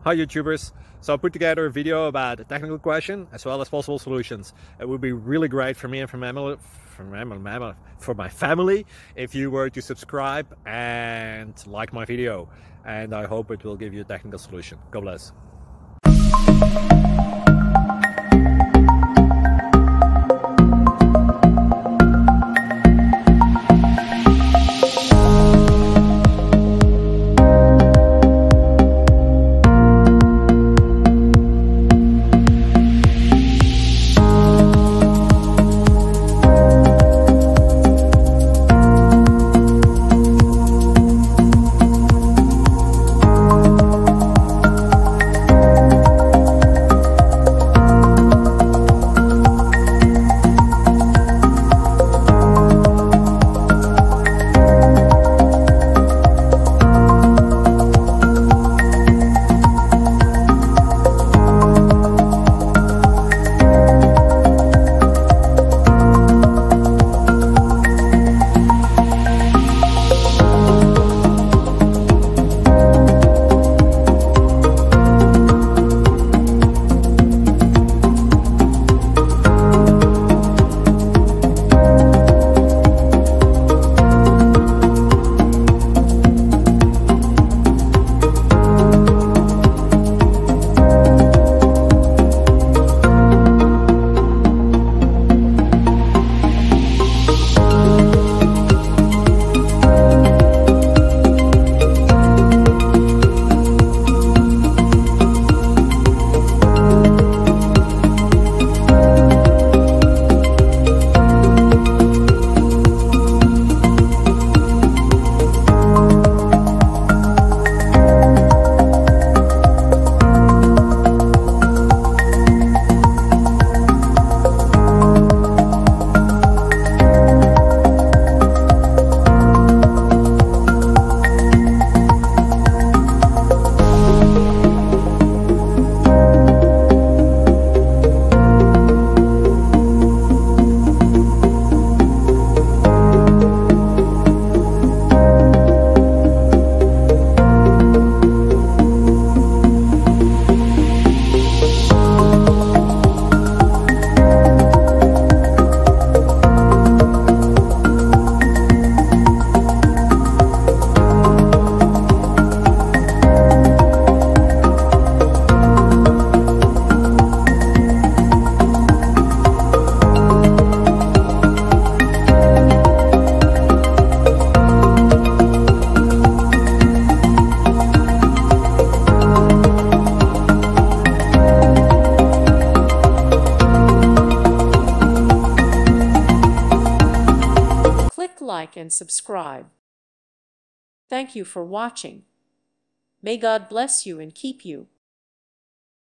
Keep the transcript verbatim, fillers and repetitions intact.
Hi YouTubers. So I put together a video about a technical question as well as possible solutions. It would be really great for me and for my family, for my, for my family if you were to subscribe and like my video. And I hope it will give you a technical solution. God bless. Like and subscribe. Thank you for watching. May God bless you and keep you.